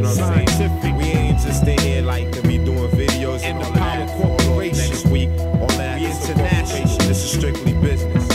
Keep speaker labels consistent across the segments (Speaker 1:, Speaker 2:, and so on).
Speaker 1: know what I'm saying? We ain't just in here like to be doing videos and all that. Corporation next week, all that. We international. This is strictly business.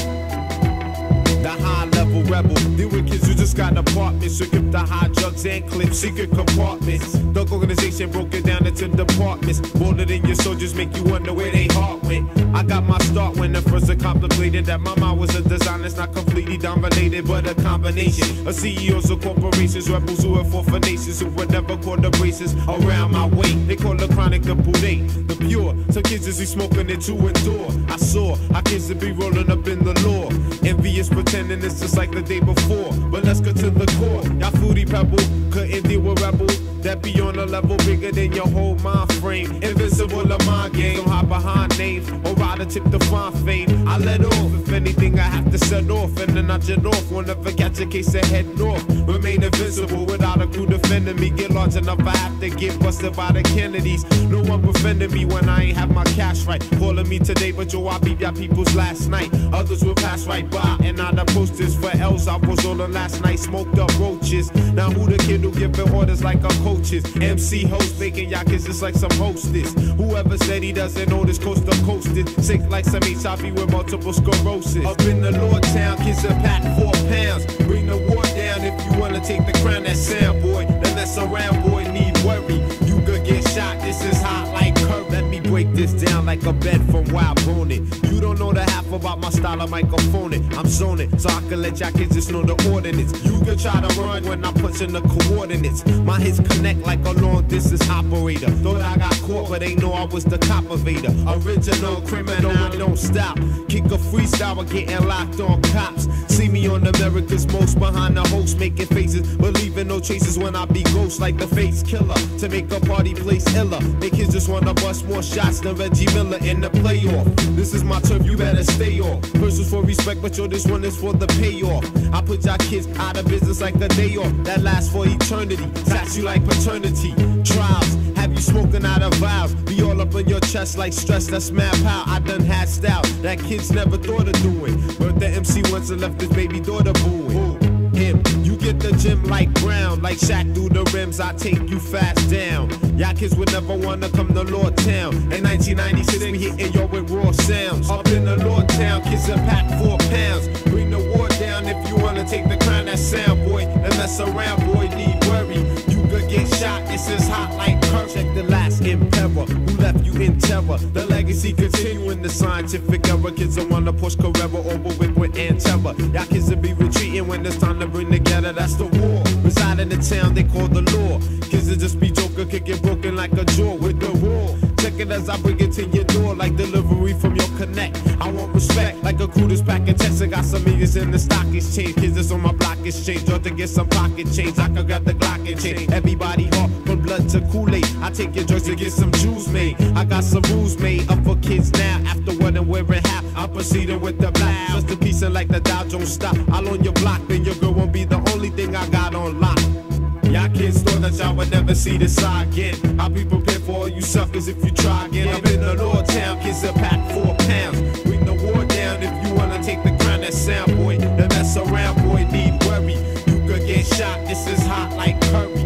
Speaker 1: The high level rebel, deal with kids who just got apartments, so keep the high drugs and clips, secret compartments. The organization broke it down into departments. Bolder than your soldiers make you wonder where they heart went. I got my start when the first I contemplated that my mind was a design that's not completely dominated, but a combination of CEOs of corporations, rebels who are for nations who would never call the braces around my way. They call the chronic the pudate, the pure. Some kids just be smoking it to endure. I saw our kids to be rolling up in the law. Envious pretending it's just like the day before. But let's get to the core. Y'all fruity pebble, couldn't deal with rebel. That be on a level bigger than your whole mind frame. Invincible of my game. Don't hide behind names or rather tip to find fame. I let off if anything I have to set off, and then I jet off. Won't ever catch a case of head north. Remain invincible without a crew defending me. Get large enough I have to get busted by the Kennedys. No one befriending me when I ain't have my cash right. Calling me today, but yo, I beat y'all peoples last night. Others will pass right by, and I the posters for L's I was on last night. Smoked up roaches. Now who the kid who giving orders like a coaches? MC host making y'all kids just like some hostess. Whoever said he doesn't know this coast to coasted. Sick like some HIV with multiple sclerosis. Up in the Lord town, kids are packed 4 pounds. Bring the war down if you wanna take the crown. That sound boy, then that's around boy, need worry. You could get shot, this is hot like curve. Let me break this down like a bed from Wild Boning. You don't know the half about my style of microphoning. I'm zoning, so I can let y'all kids just know the ordinance. You can try to run when I punch in the coordinates. My hits connect like a long distance operator. Thought I got caught, but they know I was the cop evader. Original criminal and don't stop. Kick a freestyle or getting locked on cops. See me on America's Most behind the host, making faces, but leaving no traces when I be ghost like the face killer. To make a party place iller. They kids just wanna bust more shots than Reggie Miller in the playoff. This is my turf, you better stay off. Verses for respect, but yo, this one is for the payoff. I put y'all kids out of business like a day off. That lasts for eternity. Tax you like paternity. Trials, have you smoking out of vials? Be all up on your chest like stress, that's mad power. I done had style that kids never thought of doing. But the MC once and left his baby daughter booing. Him, you get the gym like Brown, like Shaq through the rims, I take you fast down. Y'all kids would never wanna come to Lord Town. In 1996, we hitting yo with raw sounds. Up in the Lord Town, kids are packed 4 pounds. Bring the war down if you wanna take the crown. That sound boy, and mess around boy, need worry. You could get shot, this is hot like curve. Check the last emperor who left you in terror. The legacy continuing the scientific era. Kids don't wanna push Carrera over with Antera. Y'all kids will be retreating when it's time to bring together. That's the war. Reside in the town they call the law. Kids will just be joker, kicking broken like a jaw with the raw. Check it as I bring it to your door like delivery from your connect. I want respect like a crew that's packing checks. I got some millions in the stock exchange. Kids that's on my block exchange. Or to get some pocket change. I can grab the Glock and change. Everybody off from blood to Kool-Aid. I take your drugs to get some juice made. I got some rules made up for kids now. After what I'm wearing half, I'm proceeding with the black. Just a piece of like the Dow Jones stop. I'll on your block, then your girl won't be the only thing I got on lock. Y'all kids thought that y'all would never see this side again. I'll be prepared for all you suckers if you try again. I'm in the Lord Town, kids are packed 4 pounds. Bring the war down if you wanna take the crown. That sound boy, the mess around boy, need worry. You could get shot, this is hot like curry.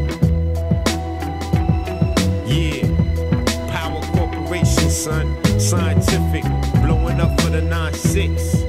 Speaker 1: Yeah, Power Corporation, son, scientific, blowing up for the 9-6.